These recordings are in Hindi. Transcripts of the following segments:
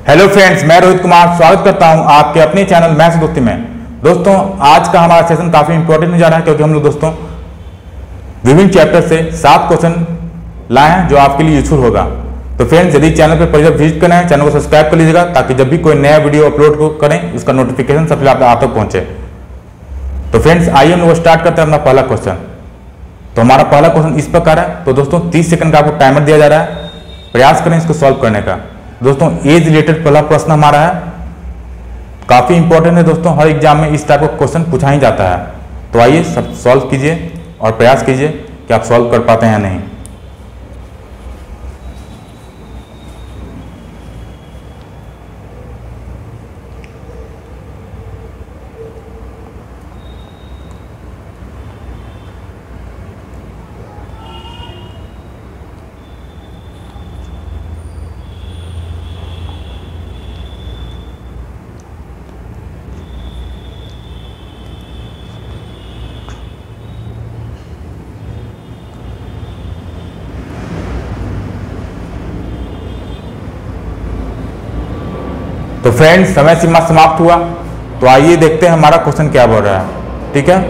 हेलो फ्रेंड्स, मैं रोहित कुमार स्वागत करता हूं आपके अपने चैनल मैथ्स दोस्ती में। दोस्तों, आज का हमारा सेशन काफी इंपॉर्टेंट हो जा रहा है क्योंकि हम लोग दोस्तों विभिन्न चैप्टर से 7 क्वेश्चन लाए हैं जो आपके लिए यूजफुल होगा। तो फ्रेंड्स, यदि चैनल पर पहले जब विजिट करना है, चैनल को सब्सक्राइब कर लीजिएगा ताकि जब भी कोई नया वीडियो अपलोड करें उसका नोटिफिकेशन सबसे पहले आप तक पहुंचे। तो फ्रेंड्स, आइए हम लोग स्टार्ट करते हैं अपना पहला क्वेश्चन। तो हमारा पहला क्वेश्चन इस प्रकार है। तो दोस्तों 30 सेकंड का आपको टाइमर दिया जा रहा है, प्रयास करें इसको सॉल्व करने का। दोस्तों एज रिलेटेड पहला प्रश्न हमारा है, काफी इंपॉर्टेंट है दोस्तों, हर एग्जाम में इस टाइप का क्वेश्चन पूछा ही जाता है। तो आइए सब सॉल्व कीजिए और प्रयास कीजिए कि आप सॉल्व कर पाते हैं या नहीं। तो फ्रेंड्स, समय सीमा समाप्त हुआ। तो आइए देखते हैं हमारा क्वेश्चन क्या बोल रहा है। ठीक है,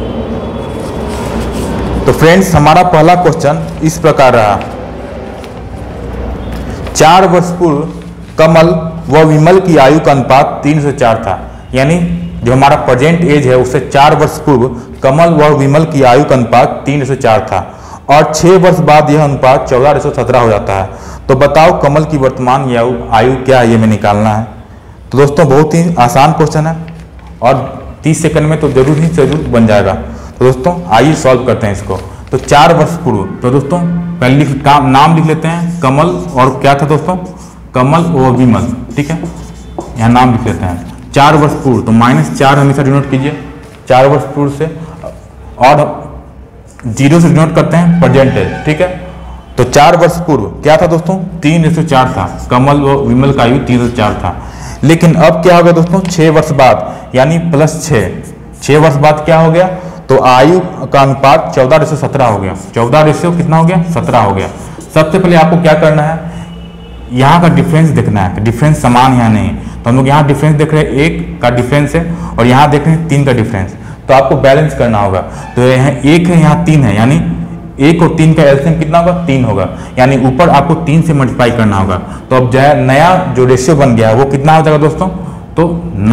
तो फ्रेंड्स हमारा पहला क्वेश्चन इस प्रकार रहा। 4 वर्ष पूर्व कमल व विमल की आयु का अनुपात 3 से 4 था। यानी जो हमारा प्रेजेंट एज है उससे 4 वर्ष पूर्व कमल व विमल की आयु का अनुपात 3 से 4 था और 6 वर्ष बाद यह अनुपात 14:17 हो जाता है। तो बताओ कमल की वर्तमान आयु क्या है, ये हमें निकालना है। तो दोस्तों बहुत ही आसान क्वेश्चन है और 30 सेकंड में तो जरूर बन जाएगा। तो दोस्तों आइए सॉल्व करते हैं इसको। तो 4 वर्ष पूर्व, तो दोस्तों पहले नाम लिख लेते हैं, कमल और क्या था दोस्तों, कमल और विमल। ठीक है, यहाँ नाम लिख लेते हैं। 4 वर्ष पूर्व, तो -4 हमेशा डिनोट कीजिए 4 वर्ष पूर्व से, और 0 से डिनोट करते हैं परसेंटेज। ठीक है, तो 4 वर्ष पूर्व क्या था दोस्तों, 3:4 था। कमल व विमल का आयु 3:4 था। लेकिन अब क्या हो गया दोस्तों, 6 वर्ष बाद यानी +6 वर्ष बाद क्या हो गया, तो आयु का अनुपात 14:17 हो गया। 14 कितना हो गया, 17 हो गया। सबसे पहले आपको क्या करना है, यहाँ का डिफरेंस देखना है, डिफरेंस समान यहाँ नहीं। तो हम लोग यहाँ डिफरेंस देख रहे हैं, 1 का डिफरेंस है और यहाँ देख रहे हैं 3 का डिफरेंस। तो आपको बैलेंस करना होगा। तो यहाँ 1 है, यहाँ 3 है, यानी 1 और 3 का एलसीएम कितना होगा, 3 होगा। यानी ऊपर आपको 3 से मल्टीप्लाई करना होगा। तो अब नया जो रेशियो बन गया है वो कितना हो जाएगा दोस्तों, तो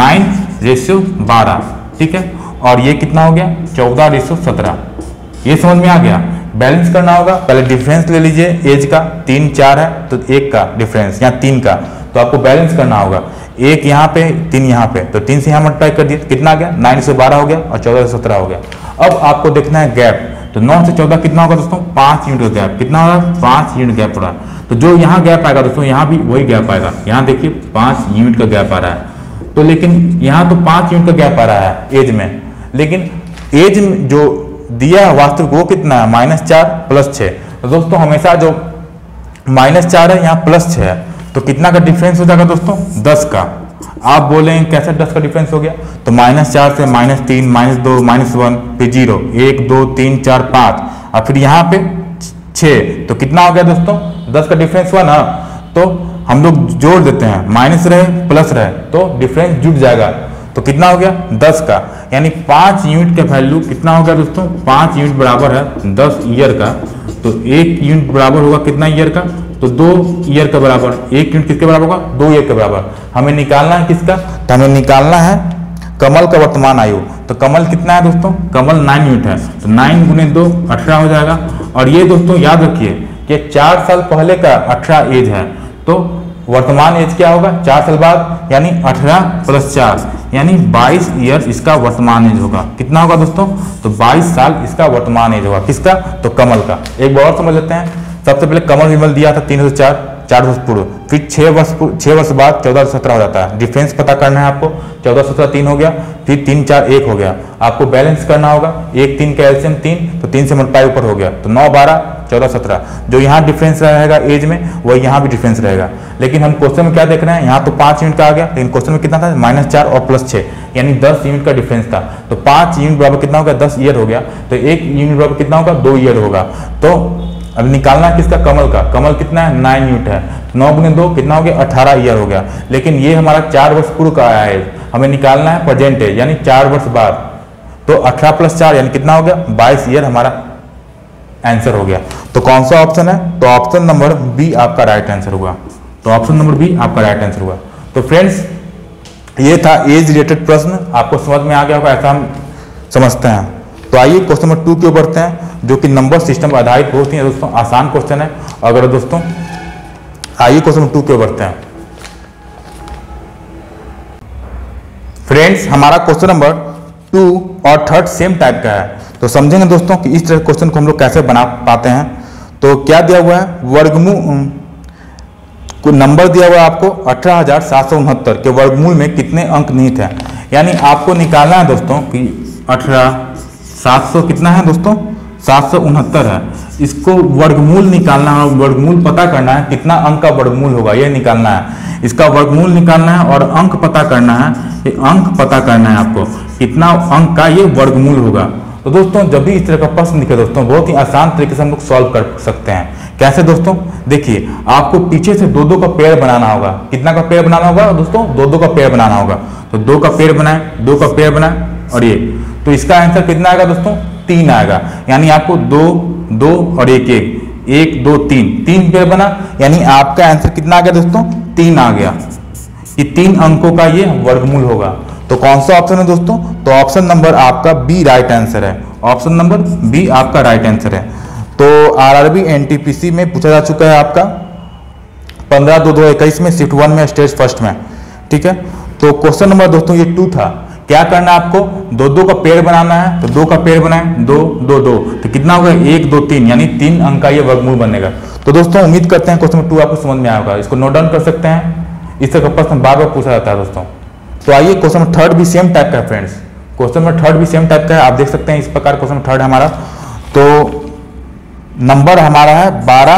9:12। ठीक है, और ये कितना हो गया, 14:17। ये समझ में आ गया। बैलेंस करना होगा, पहले डिफरेंस ले लीजिए एज का, 3 4 है तो 1 का डिफरेंस, यहाँ 3 का। तो आपको बैलेंस करना होगा, 1 यहाँ पे 3 यहाँ पे, तो 3 से यहाँ मल्टीप्लाई कर दिए, कितना आ गया, 9:12 हो गया और 14:17 हो गया। अब आपको देखना है गैप। तो 9 से 14 कितना होगा दोस्तों, 5 यूनिट का गैप। कितना होगा, 5 यूनिट गैप हो रहा है। तो जो यहाँ गैप आएगा दोस्तों, यहाँ भी वही गैप आएगा। यहाँ देखिए 5 यूनिट का गैप आ रहा है। तो लेकिन यहाँ तो 5 यूनिट का गैप आ रहा है एज में, लेकिन एज में जो दिया है वास्तविक वो कितना है, -4 + 6। तो दोस्तों हमेशा जो -4 है यहाँ +6 है, तो कितना का डिफरेंस हो जाएगा दोस्तों, 10 का। आप बोलेंगे कैसे 10 का डिफरेंस हो गया, तो -4 से -3 -2 -1 फिर 0 1 2 3 4 5 और फिर यहाँ पे 6। तो कितना हो गया दोस्तों, 10 का डिफरेंस हुआ ना। तो हम लोग जोड़ देते हैं, माइनस रहे प्लस रहे तो डिफरेंस जुट जाएगा। तो कितना हो गया, 10 का। यानी 5 यूनिट का वैल्यू कितना हो गया दोस्तों, 5 यूनिट बराबर है 10 ईयर का। तो 1 यूनिट बराबर होगा कितना ईयर का, तो 2 ईयर का बराबर। 1 यूनिट किसके बराबर होगा, 2 ईयर के बराबर। हमें निकालना है किसका, तो हमें निकालना है कमल का वर्तमान आयु। तो कमल कितना है दोस्तों, कमल 9 यूनिट है। तो 9 × 2 18 हो जाएगा। और ये दोस्तों याद रखिए कि 4 साल पहले का 18 एज है, तो वर्तमान एज क्या होगा 4 साल बाद, यानी 18 + 4 यानी 22 ईयर इसका वर्तमान एज होगा। कितना होगा दोस्तों, तो 22 साल इसका वर्तमान एज होगा। किसका, तो कमल का। एक बार और समझ लेते हैं। सबसे पहले कमल विमल दिया था 3 से 4 वर्ष पूर्व, फिर 6 वर्ष बाद 14:17 हो जाता है। डिफरेंस पता करना है आपको, 14:17 3 हो गया, फिर 3 4 1 हो गया। आपको बैलेंस करना होगा, 1 3 का एलसीएम 3, तो 3 से मल्टीप्लाई ऊपर हो गया, तो 9 12 14 17। जो यहाँ डिफरेंस रहेगा एज में वही यहाँ भी डिफरेंस रहेगा। लेकिन हम क्वेश्चन में क्या देख रहे हैं, यहाँ तो 5 यूनिट का आ गया, लेकिन क्वेश्चन में कितना था, -4 और +6 यानी 10 यूनिट का डिफरेंस था। तो 5 यूनिट बराबर कितना हो गया, 10 ईयर हो गया। तो 1 यूनिट बराबर कितना होगा, 2 ईयर होगा। तो अब निकालना है किसका, कमल का। कमल कितना है, 9 यूनिट है। 9 गुने 2 कितना हो गया, 18 ईयर हो गया। लेकिन ये हमारा 4 वर्ष पूर्व का आया है, हमें निकालना है प्रेजेंट एज यानी 4 वर्ष बाद। तो 18 + 4 यानी कितना हो गया, 22 ईयर हमारा आंसर हो गया। तो कौन सा ऑप्शन है, तो ऑप्शन नंबर बी आपका राइट आंसर हुआ। तो ऑप्शन नंबर बी आपका राइट आंसर हुआ। तो फ्रेंड्स ये था एज रिलेटेड प्रश्न, आपको समझ में आ गया होगा ऐसा हम समझते हैं। तो आइए क्वेश्चन नंबर 2 की ओर बढ़ते हैं, जो कि नंबर सिस्टम पर आधारित बहुत ही दोस्तों आसान क्वेश्चन है। अगर दोस्तों आइए क्वेश्चन नंबर 2 की ओर बढ़ते हैं। फ्रेंड्स हमारा क्वेश्चन नंबर 2 और 3 सेम टाइप का है। तो समझेंगे दोस्तों कि इस तरह क्वेश्चन को हम लोग कैसे बना पाते हैं। तो क्या दिया हुआ है, वर्गमूल को नंबर दिया हुआ है आपको 18,769 के वर्गमूल में कितने अंक निहित हैं। यानी आपको निकालना है दोस्तों कि 18,700 कितना है दोस्तों, 769 है। इसको वर्गमूल निकालना है, वर्गमूल पता करना है कितना अंक का वर्गमूल होगा, ये निकालना है। इसका वर्गमूल निकालना है और अंक पता करना है, ये अंक पता करना है आपको कितना अंक का ये वर्गमूल होगा। तो दोस्तों जब भी इस तरह का प्रश्न दिखे दोस्तों, बहुत ही आसान तरीके से हम लोग सॉल्व कर सकते हैं। कैसे दोस्तों, देखिए आपको पीछे से 2-2 का पेड़ बनाना होगा। कितना का पेड़ बनाना होगा दोस्तों, 2-2 का पेड़ बनाना होगा। तो 2 का पेड़ बनाए, 2 का पेड़ बनाए और ये, तो इसका आंसर कितना आएगा दोस्तों, 3 आएगा। यानी आपको 2 2 और 1 1 2 3 पेड़ बना, यानी आपका आंसर कितना आ गया दोस्तों, 3 आ गया। कि 3 अंकों का ये वर्गमूल होगा। तो कौन सा ऑप्शन है दोस्तों, तो ऑप्शन नंबर आपका बी राइट आंसर है। ऑप्शन नंबर बी आपका राइट आंसर है। तो आरआरबी एनटीपीसी में पूछा जा चुका है आपका 15/2/2021 में शिफ्ट 1 में स्टेज फर्स्ट में, ठीक है। तो क्वेश्चन नंबर दोस्तों ये 2 था। क्या करना है आपको, 2-2 का पेड़ बनाना है। तो 2 का पेड़ बनाए, 2 2 2 तो कितना होगा, 1 2 3 यानी 3 अंक का ये वर्गमूल बनेगा। तो दोस्तों उम्मीद करते हैं क्वेश्चन नंबर 2 आपको समझ में आया होगा। इसको नोट डाउन कर सकते हैं, इस तरह का प्रश्न बार बार पूछा जाता है दोस्तों। तो आइए क्वेश्चन नंबर 3 भी सेम टाइप का है फ्रेंड्स। क्वेश्चन नंबर 3 भी सेम टाइप का है, आप देख सकते हैं इस प्रकार क्वेश्चन नंबर 3 हमारा। तो नंबर हमारा है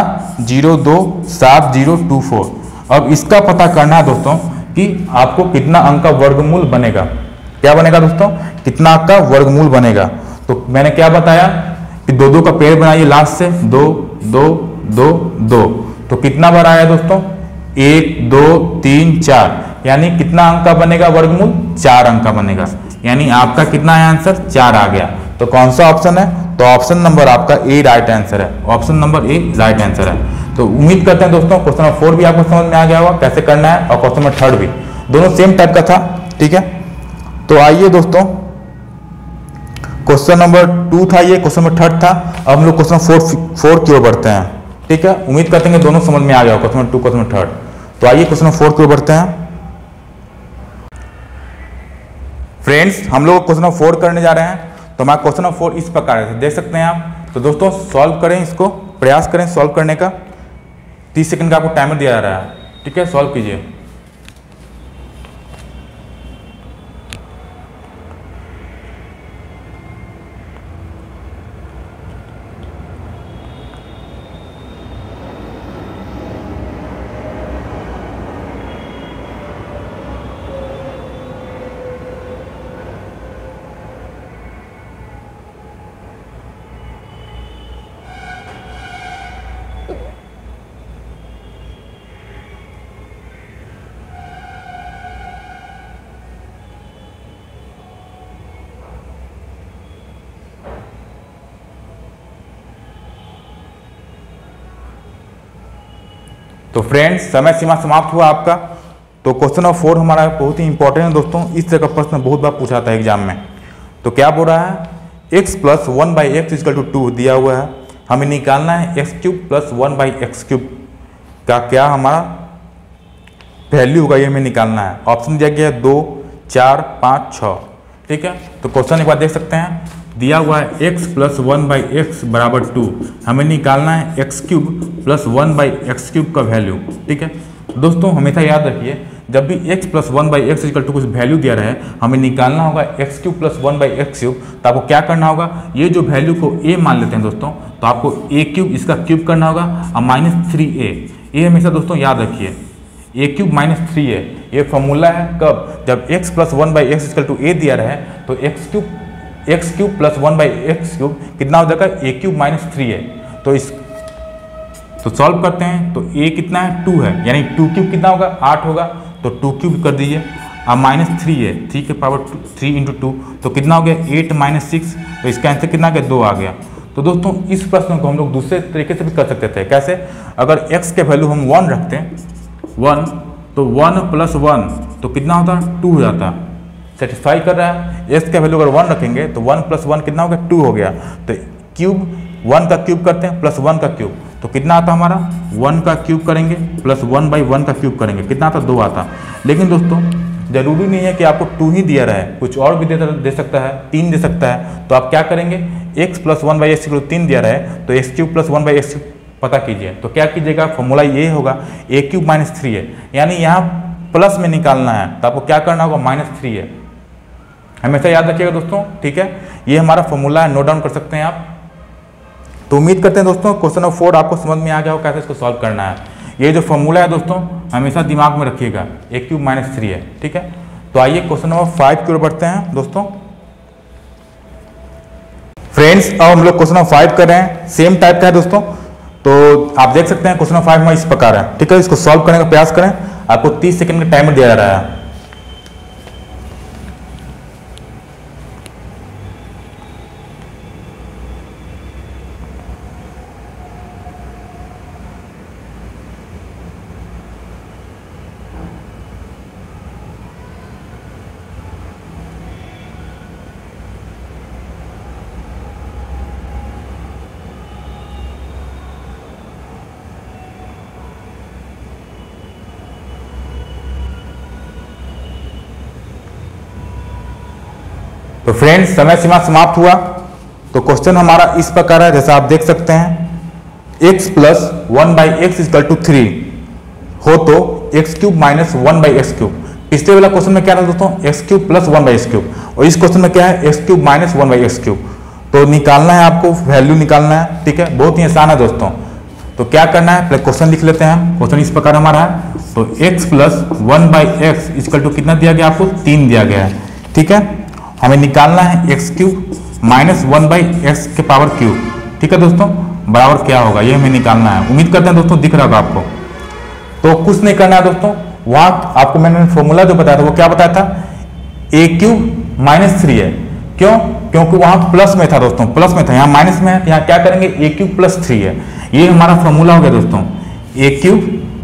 12027024। अब इसका पता करना है दोस्तों कि आपको कितना अंक का वर्गमूल बनेगा। क्या बनेगा दोस्तों, कितना अंक का वर्गमूल बनेगा। तो मैंने क्या बताया कि 2-2 का पेड़ बनाइए लास्ट से, 2 2 2 2 तो कितना बार आया दोस्तों, 1 2 3 4 यानी कितना अंक का बनेगा वर्गमूल, 4 अंक का बनेगा। यानी आपका कितना है आंसर, 4 आ गया। तो कौन सा ऑप्शन है, तो ऑप्शन नंबर आपका ए राइट आंसर है। Option number A right answer है। तो उम्मीद करते हैं दोस्तों क्वेश्चन नंबर 4 भी आपको समझ में आ गया होगा कैसे करना है, और क्वेश्चन नंबर 3 भी, दोनों सेम टाइप का था, ठीक है। तो आइए दोस्तों क्वेश्चन नंबर 2 था ये, क्वेश्चन नंबर 3 था। अब हम लोग क्वेश्चन 4 की ओर बढ़ते हैं, ठीक है। उम्मीद करते हैं दोनों समझ में आ गया क्वेश्चन नंबर 2 क्वेश्चन नंबर 3। तो आइए क्वेश्चन नंबर 4 की ओर बढ़ते हैं। फ्रेंड्स हम लोग क्वेश्चन नंबर 4 करने जा रहे हैं। तो हमारा क्वेश्चन नंबर 4 इस प्रकार से देख सकते हैं आप। तो दोस्तों सॉल्व करें, इसको प्रयास करें सॉल्व करने का। 30 सेकंड का आपको टाइमर दिया जा रहा है, ठीक है। सॉल्व कीजिए। तो फ्रेंड्स समय सीमा समाप्त हुआ आपका। तो क्वेश्चन नंबर 4 हमारा बहुत ही इंपॉर्टेंट है दोस्तों, इस तरह का प्रश्न बहुत बार पूछा जाता है एग्जाम में। तो क्या बोल रहा है, x + 1/x = 2 दिया हुआ है, हमें निकालना है x³ + 1/x³ का क्या हमारा वैल्यू होगा, ये हमें निकालना है। ऑप्शन दिया गया है 2 4 5 6, ठीक है। तो क्वेश्चन एक बार देख सकते हैं, दिया हुआ है x + 1/x = 2, हमें निकालना है x³ + 1/x³ का वैल्यू, ठीक है। दोस्तों हमेशा याद रखिए जब भी x + 1/x = कुछ वैल्यू दिया रहे, हमें निकालना होगा x³ + 1/x³। तो आपको क्या करना होगा, ये जो वैल्यू को a मान लेते हैं दोस्तों, तो आपको a³ इसका क्यूब करना होगा और -3a। ये हमेशा दोस्तों याद रखिए, a³ - 3a ये फॉर्मूला है कब, जब x + 1/x = a दिया रहे तो x³ + 1/x³ कितना हो जाएगा, a³ - 3a। तो तो सॉल्व करते हैं तो a कितना है 2 है, यानी 2 क्यूब कितना होगा 8 होगा, तो 2 क्यूब कर दीजिए। अब -3 है, 3 के पावर 3 इंटू 2 तो कितना हो गया 8 - 6, तो इसका आंसर कितना आ गया 2 आ गया। तो दोस्तों इस प्रश्न को हम लोग दूसरे तरीके से भी कर सकते थे। कैसे? अगर x के वैल्यू हम 1 रखते हैं 1, तो 1 + 1 तो कितना होता 2 हो जाता, सेटिस्फाई कर रहा है। x का वैल्यू अगर 1 रखेंगे तो 1 + 1 कितना हो गया 2 हो गया, तो क्यूब 1 का क्यूब करते हैं प्लस 1 का क्यूब, तो कितना आता हमारा 1 का क्यूब करेंगे प्लस 1/1 का क्यूब करेंगे, कितना आता 2 आता। लेकिन दोस्तों जरूरी नहीं है कि आपको 2 ही दिया रहे, कुछ और भी दे सकता है, 3 दे सकता है। तो आप क्या करेंगे, x + 1/x 3 दिया रहे तो x³ + 1/x³ पता कीजिए। तो क्या कीजिएगा, फॉर्मूला ये होगा a³ - 3 है, यानी यहाँ प्लस में निकालना है तो आपको क्या करना होगा -3 है। हमेशा याद रखिएगा दोस्तों, ठीक है। ये हमारा फॉर्मूला है, नोट डाउन कर सकते हैं आप। तो उम्मीद करते हैं दोस्तों क्वेश्चन नंबर 4 आपको समझ में आ गया हो कैसे इसको सॉल्व करना है। ये जो फॉर्मूला है दोस्तों हमेशा दिमाग में रखिएगा, a³ - 3 है, ठीक है। तो आइए क्वेश्चन नंबर 5 की ओर बढ़ते हैं दोस्तों। फ्रेंड्स अब हम लोग क्वेश्चन नंबर 5 कर रहे हैं, सेम टाइप का है दोस्तों। तो आप देख सकते हैं क्वेश्चन नंबर 5 में इस प्रकार है, ठीक है। इसको सॉल्व करने का प्रयास करें, आपको 30 सेकंड का टाइमर दिया जा रहा है। तो फ्रेंड्स समय सीमा समाप्त हुआ। तो क्वेश्चन हमारा इस प्रकार है, जैसा आप देख सकते हैं x + 1/x = 3 हो तो x³ - 1/x³। पिछले वाला क्वेश्चन में क्या था दोस्तों, x³ + 1/x³, और इस क्वेश्चन में क्या है x³ - 1/x³। तो निकालना है आपको, वैल्यू निकालना है, ठीक है। बहुत ही आसान है दोस्तों। तो क्या करना है, पहले क्वेश्चन लिख लेते हैं। क्वेश्चन इस प्रकार हमारा है, तो x + 1/x = कितना दिया गया आपको 3 दिया गया है, ठीक है। हमें निकालना है x³ - 1/x³, ठीक है दोस्तों, बराबर क्या होगा ये हमें निकालना है। उम्मीद करते हैं दोस्तों दिख रहा होगा आपको। तो कुछ नहीं करना है दोस्तों, वहाँ आपको मैंने फॉर्मूला जो बताया था वो क्या बताया था, a³ - 3 है। क्यों? क्योंकि वहाँ प्लस में था दोस्तों, प्लस में था, यहाँ माइनस में है, यहाँ क्या करेंगे a³ + 3 है। ये हमारा फॉर्मूला हो गया दोस्तों, a³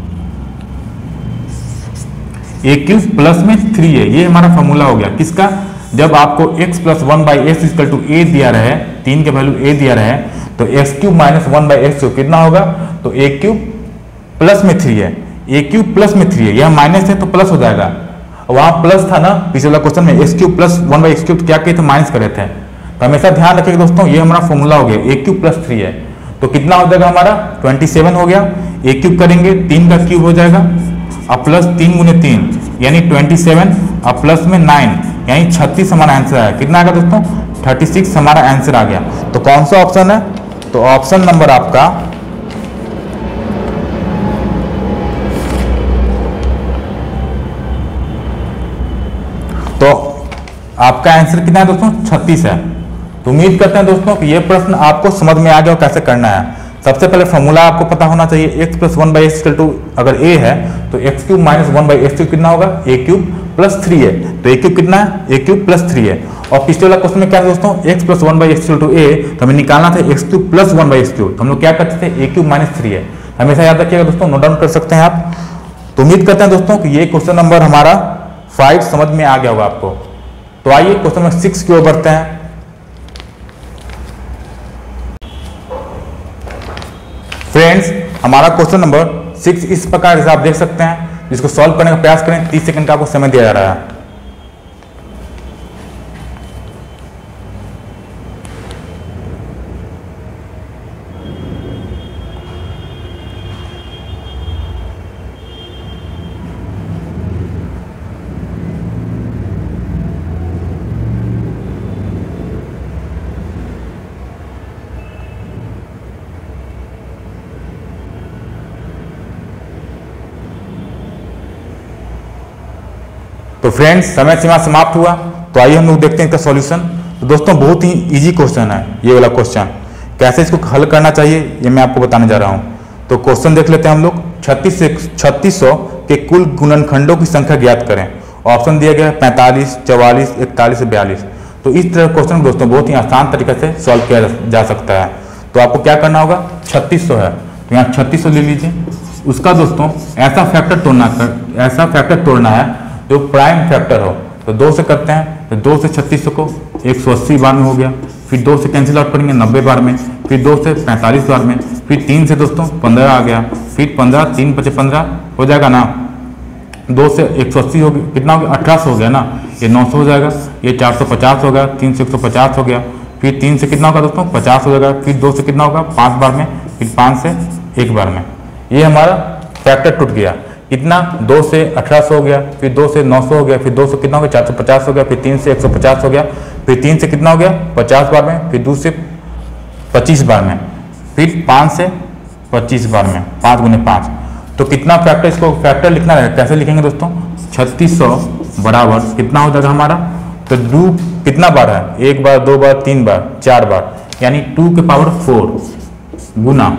+ 3 है, ये हमारा फॉर्मूला हो गया। किसका? जब आपको x + 1/x = a दिया रहे, 3 के वैल्यू a दिया रहे, तो x³ - 1/x³ कितना होगा, तो a³ + 3 है, a³ + 3 है, यह माइनस है तो प्लस हो जाएगा। वहां प्लस था ना पिछले वाला क्वेश्चन में, x³ + 1/x³ क्या किए थे, माइनस करे थे। तो हमेशा ध्यान रखिएगा दोस्तों, ये हमारा फॉर्मूला हो गया, a³ + 3 है, तो कितना हो जाएगा हमारा 27 हो गया। a³ करेंगे 3 का क्यूब हो जाएगा, अब प्लस 3 × 3 यानी 27, अब प्लस में 9 यानी 36 हमारा आंसर है। कितना आ गया दोस्तों 36 हमारा आंसर आ गया। तो कौन सा ऑप्शन है, तो ऑप्शन नंबर आपका तो आपका आंसर कितना है दोस्तों 36 है। तो उम्मीद करते हैं दोस्तों कि ये प्रश्न आपको समझ में आ गया और कैसे करना है। सबसे पहले फॉर्मूला आपको पता होना चाहिए, x + 1/x = अगर a है तो x³ - 1/x³ कितना होगा, a³ + 3 है, तो a³ कितना है, a³ + 3 है। और पिछले वाला क्वेश्चन में क्या है दोस्तों, x + 1/x = a, तो हमें निकालना था x³ + 1/x³, तो हम लोग क्या करते थे a³ - 3 है। हमेशा याद रखिएगा दोस्तों, नोट डाउन कर सकते हैं आप। तो उम्मीद करते हैं दोस्तों कि ये क्वेश्चन नंबर हमारा 5 समझ में आ गया होगा आपको। तो आइए क्वेश्चन नंबर 6 की ओर बढ़ते हैं। फ्रेंड्स हमारा क्वेश्चन नंबर 6 इस प्रकार से आप देख सकते हैं, जिसको सॉल्व करने का प्रयास करें। 30 सेकंड का आपको समय दिया जा रहा है। तो फ्रेंड्स समय सीमा समाप्त हुआ। तो आइए हम लोग देखते हैं इसका सॉल्यूशन। तो दोस्तों बहुत ही इजी क्वेश्चन है ये वाला क्वेश्चन, कैसे इसको हल करना चाहिए ये मैं आपको बताने जा रहा हूँ। तो क्वेश्चन देख लेते हैं हम लोग। 3600 के कुल गुणनखंडों की संख्या ज्ञात करें। ऑप्शन दिया गया 45, 44, 41 42। तो इस तरह क्वेश्चन दोस्तों बहुत ही आसान तरीके से सॉल्व किया जा सकता है। तो आपको क्या करना होगा, 3600 है तो यहाँ 3600 ले लीजिए। उसका दोस्तों ऐसा फैक्टर तोड़ना है जो प्राइम फैक्टर हो। तो 2 से करते हैं, तो 2 से 3600 को 180 बार में हो गया, फिर 2 से कैंसिल आउट करेंगे 90 बार में, फिर 2 से 45 बार में, फिर 3 से दोस्तों 15 आ गया, फिर 15, 3 × 15 हो जाएगा ना, 2 से 180 हो गया, कितना हो गया 1800 हो गया ना, ये 900 हो जाएगा, ये 450 हो गया, 3 से 150 हो गया, फिर 3 से कितना होगा दोस्तों 50 हो जाएगा, फिर 2 से कितना होगा 5 बार में, फिर 5 से 1 बार में। ये हमारा फैक्टर टूट गया। कितना, 2 से 1800 हो गया, फिर 2 से 900 हो गया, फिर 2 से कितना हो गया 450 हो गया, फिर 3 से 150 हो गया, फिर 3 से कितना हो गया 50 बार में, फिर 2 से 25 बार में, फिर 5 से 25 बार में, 5 × 5। तो कितना फैक्टर, इसको फैक्टर लिखना है, कैसे लिखेंगे दोस्तों, 3600 बराबर कितना हो जाएगा हमारा, तो 2 कितना बार है, 1 बार, 2 बार, 3 बार, 4 बार, यानी 2 के पावर 4 गुना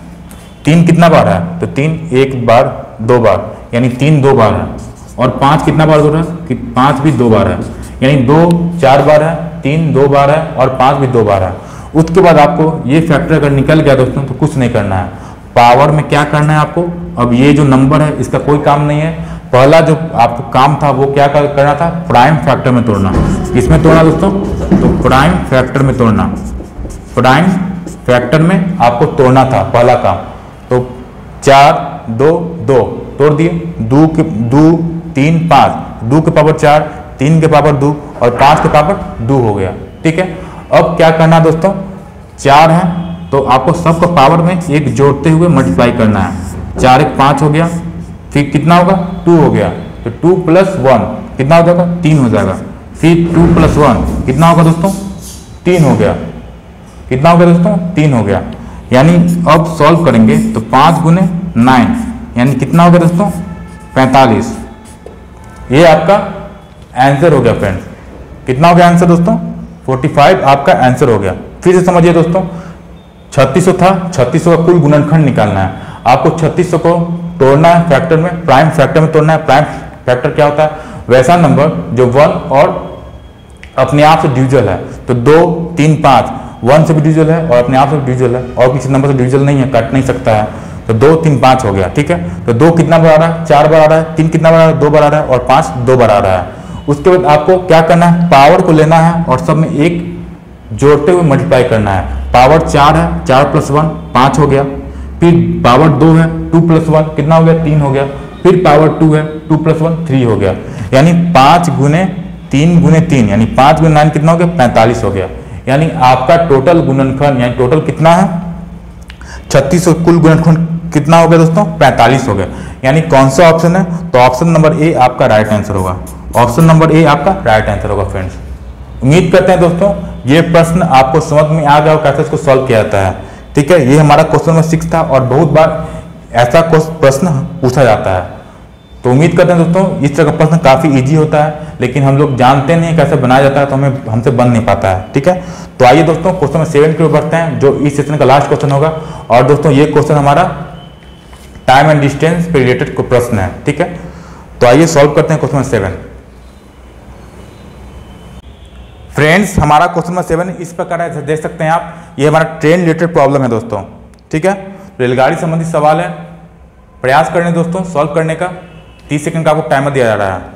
3 कितना बार है, तो 3 1 बार 2 बार, यानी 3 2 बार है, और 5 कितना बार हो रहा है कि 5 भी 2 बार है, यानी 2 4 बार है, 3 2 बार है, और 5 भी 2 बार है। उसके बाद आपको ये फैक्टर अगर निकल गया दोस्तों तो कुछ नहीं करना है, पावर में क्या करना है आपको। अब ये जो नंबर है इसका कोई काम नहीं है, पहला जो आपको काम था वो क्या करना था, प्राइम फैक्टर में तोड़ना। किसमें तोड़ना दोस्तों, तो प्राइम फैक्टर में तोड़ना, प्राइम फैक्टर में आपको तोड़ना था पहला काम। तो 4 2 2 तोड़ दिए, 2 3 5, 2 के पावर 4, 3 के पावर 2 और 5 के पावर 2 हो गया। ठीक है, अब क्या करना है दोस्तों, 4 है तो आपको सबको पावर में एक जोड़ते हुए मल्टीप्लाई करना है। 4 1 5 हो गया, फिर कितना होगा 2 हो गया, तो 2 + 1 कितना हो जाएगा 3 हो जाएगा, फिर 2 + 1 कितना होगा दोस्तों 3 हो गया, कितना हो गया दोस्तों 3 हो गया। यानी अब सॉल्व करेंगे तो 5 × 9 यानी कितना हो गया दोस्तों 45। ये आपका आंसर हो गया फ्रेंड्स। कितना हो गया आंसर दोस्तों 45 आपका आंसर हो गया। फिर से समझिए दोस्तों, 3600 था, 3600 का कुल गुणनखंड निकालना है आपको। 3600 को तोड़ना है फैक्टर में, प्राइम फैक्टर में तोड़ना है। प्राइम फैक्टर क्या होता है, वैसा नंबर जो 1 और अपने आप से डिविजल है। तो 2 3 5 1 से भी डिविजल है और अपने आप से भी डिविजल है, और किसी नंबर से डिविजल नहीं है, कट नहीं सकता है। तो 2 3 5 हो गया। ठीक है, तो 2 कितना बार आ रहा है 4 बार आ रहा है, 3 कितना बार आ रहा है 2 बार आ रहा है, और 5 2 बार आ रहा है। उसके बाद आपको क्या करना है, पावर को लेना है और सब में एक जोड़ते हुए मल्टीप्लाई करना है। पावर 4 है, 4 + 1 5 हो गया, फिर पावर 2 है, 2 + 1 कितना हो गया 3 हो गया, फिर पावर 2 है, 2 + 1 3 हो गया, यानी 5 × 3 × 3 यानी 5 × 9 कितना हो गया 45 हो गया। यानी आपका टोटल गुणनखंड यानी टोटल कितना है 3600 कुल गुणनखंड कितना हो गया दोस्तों 45 हो गया। यानी कौन सा ऑप्शन है, तो ऑप्शन नंबर ए आपका राइट आंसर होगा। ऑप्शन नंबर ए आपका राइट आंसर होगा फ्रेंड्स। उम्मीद करते हैं दोस्तों ये प्रश्न आपको समझ में आ गया और कैसे इसको सॉल्व किया जाता है। ठीक है, ये हमारा क्वेश्चन नंबर 6 था और बहुत बार ऐसा प्रश्न पूछा जाता है। तो उम्मीद करते हैं दोस्तों इस तरह का प्रश्न काफी इजी होता है, लेकिन हम लोग जानते नहीं कैसे बनाया जाता है, तो हमसे बन नहीं पाता है। ठीक है, तो आइए दोस्तों क्वेश्चन नंबर 7 की ओर बढ़ते हैं, जो इस सेशन का लास्ट क्वेश्चन होगा। और दोस्तों ये क्वेश्चन हमारा टाइम एंड डिस्टेंस पे रिलेटेड प्रश्न है। ठीक है, तो आइए सॉल्व करते हैं क्वेश्चन नंबर 7। फ्रेंड्स हमारा क्वेश्चन नंबर 7 इस प्रकार है, देख सकते हैं आप, ये हमारा ट्रेन रिलेटेड प्रॉब्लम है दोस्तों। ठीक है, रेलगाड़ी संबंधित सवाल है, प्रयास करें दोस्तों सॉल्व करने का। 30 सेकंड का आपको टाइमर दिया जा रहा है।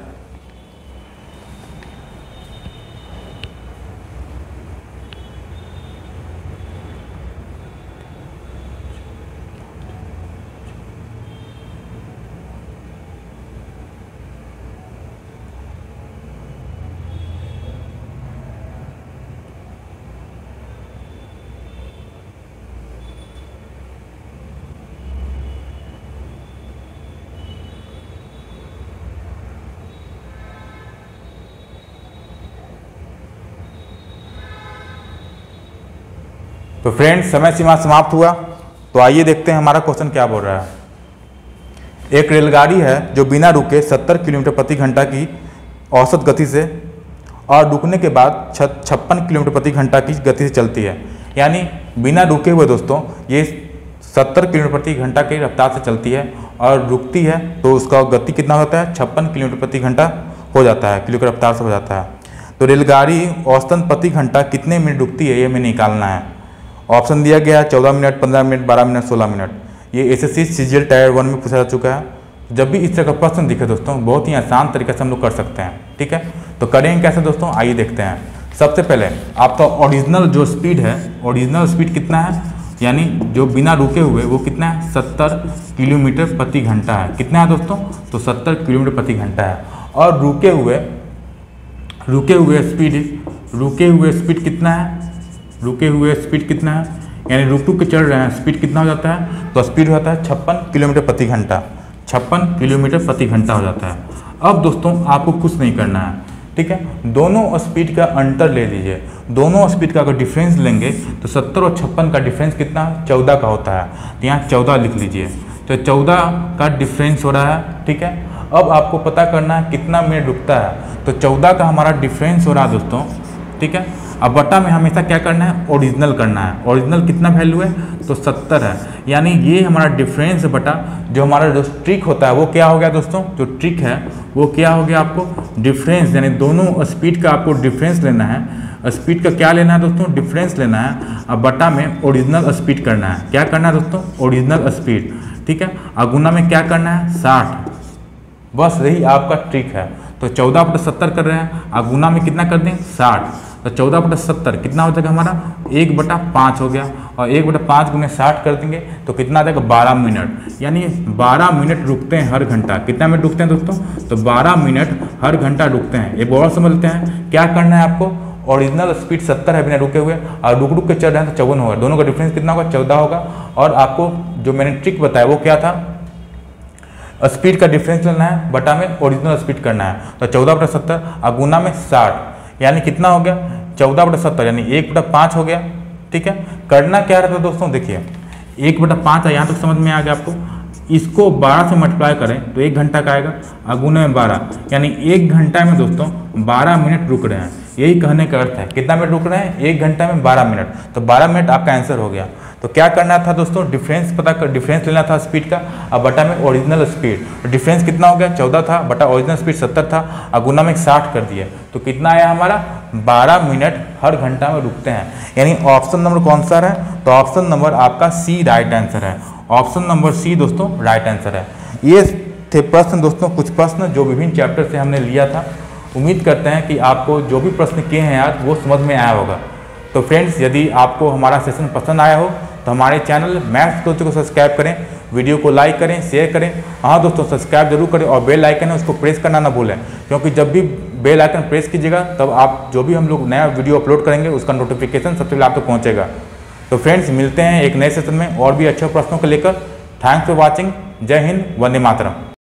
तो फ्रेंड्स समय सीमा समाप्त हुआ, तो आइए देखते हैं हमारा क्वेश्चन क्या बोल रहा है। एक रेलगाड़ी है जो बिना रुके 70 किलोमीटर प्रति घंटा की औसत गति से और रुकने के बाद 56 किलोमीटर प्रति घंटा की गति से चलती है। यानी बिना रुके हुए दोस्तों ये 70 किलोमीटर प्रति घंटा की रफ्तार से चलती है और रुकती है तो उसका गति कितना होता है 56 किलोमीटर प्रति घंटा हो जाता है, किलो की रफ्तार से हो जाता है। तो रेलगाड़ी औसतन प्रति घंटा कितने मिनट रुकती है ये हमें निकालना है। ऑप्शन दिया गया है 14 मिनट, 15 मिनट, 12 मिनट, 16 मिनट। ये एसएससी सीजीएल टायर 1 में पूछा जा चुका है। जब भी इस तरह का प्रश्न दिखे दोस्तों बहुत ही आसान तरीके से हम लोग कर सकते हैं, ठीक है। तो करेंगे कैसे दोस्तों, आइए देखते हैं। सबसे पहले आपका ओरिजिनल जो स्पीड है, ओरिजिनल स्पीड कितना है, यानी जो बिना रुके हुए वो कितना है 70 किलोमीटर प्रति घंटा है। कितना है दोस्तों, तो 70 किलोमीटर प्रति घंटा है। और रुके हुए स्पीड कितना है, रुके हुए स्पीड कितना है, यानी रुक के चल रहे हैं, स्पीड कितना हो जाता है, तो स्पीड होता है 56 किलोमीटर प्रति घंटा, 56 किलोमीटर प्रति घंटा हो जाता है। अब दोस्तों आपको कुछ नहीं करना है, ठीक है। दोनों स्पीड का अंतर ले लीजिए। दोनों स्पीड का अगर डिफरेंस लेंगे तो 70 और 56 का डिफरेंस कितना 14 का होता है। तो यहाँ 14 लिख लीजिए, तो 14 का डिफरेंस हो रहा है, ठीक है। अब आपको पता करना है कितना मिनट रुकता है, तो 14 का हमारा डिफरेंस हो रहा है दोस्तों, ठीक है। अब बटा में हमेशा क्या करना है, ओरिजिनल करना है। ओरिजिनल कितना वैल्यू है, तो 70 है, यानी ये हमारा डिफरेंस बटा जो हमारा जो ट्रिक होता है वो क्या हो गया दोस्तों, जो ट्रिक है वो क्या हो गया, आपको डिफरेंस, यानी दोनों स्पीड का आपको डिफरेंस लेना है। स्पीड का क्या लेना है दोस्तों, डिफरेंस लेना है। अब बटा में ओरिजिनल स्पीड करना है। क्या करना है दोस्तों, ओरिजिनल स्पीड, ठीक है। और गुना में क्या करना है 60, बस यही आपका ट्रिक है। तो 14/70 कर रहे हैं, और गुना में कितना कर दें 60, तो 14/70 कितना हो जाएगा हमारा 1/5 हो गया, और 1/5 गुने 60 कर देंगे तो कितना आ जाएगा 12 मिनट, यानी 12 मिनट रुकते हैं हर घंटा। कितना मिनट रुकते हैं दोस्तों, तो 12 मिनट हर घंटा रुकते हैं। एक और समझ लेते हैं, क्या करना है आपको, ओरिजिनल स्पीड 70 है बिना रुके हुए, और रुक के चल रहे हैं तो 54 होगा, दोनों का डिफरेंस कितना होगा 14 होगा। और आपको जो मैंने ट्रिक बताया वो क्या था, स्पीड का डिफरेंस लेना है, बटा में ओरिजिनल स्पीड करना है। तो 14/70 और गुना में 60, यानी कितना हो गया 14/70, यानी 1/5 हो गया, ठीक है। करना क्या रहता है दोस्तों, देखिए 1/5 है, यहाँ तक समझ में आ गया आपको। इसको 12 से मल्टीप्लाई करें तो 1 घंटा का आएगा, और गुना में 12, यानी 1 घंटा में दोस्तों 12 मिनट रुक रहे हैं। यही कहने का अर्थ है, कितना मिनट रुक रहे हैं, 1 घंटा में 12 मिनट, तो 12 मिनट आपका आंसर हो गया। तो क्या करना था दोस्तों, डिफरेंस पता कर, डिफरेंस लेना था स्पीड का, और बटा में ओरिजिनल स्पीड। तो डिफरेंस कितना हो गया 14 था, बटा ओरिजिनल स्पीड 70 था, और गुना में 60 कर दिए, तो कितना आया हमारा 12 मिनट हर घंटा में रुकते हैं। यानी ऑप्शन नंबर कौन सा है, तो ऑप्शन नंबर आपका सी राइट आंसर है। ऑप्शन नंबर सी दोस्तों राइट आंसर है। ये थे प्रश्न दोस्तों, कुछ प्रश्न जो विभिन्न चैप्टर से हमने लिया था। उम्मीद करते हैं कि आपको जो भी प्रश्न किए हैं यार वो समझ में आया होगा। तो फ्रेंड्स, यदि आपको हमारा सेशन पसंद आया हो तो हमारे चैनल मैथ्स दोस्तों को सब्सक्राइब करें, वीडियो को लाइक करें, शेयर करें। हाँ दोस्तों, सब्सक्राइब जरूर करें, और बेल आइकन है उसको प्रेस करना ना भूलें, क्योंकि जब भी बेल आइकन प्रेस कीजिएगा तब आप जो भी हम लोग नया वीडियो अपलोड करेंगे उसका नोटिफिकेशन सबसे पहले आप तक पहुँचेगा। तो फ्रेंड्स, मिलते हैं एक नए सेशन में और भी अच्छे प्रश्नों को लेकर। Thanks for watching. जय हिंद, वंदे मातरम।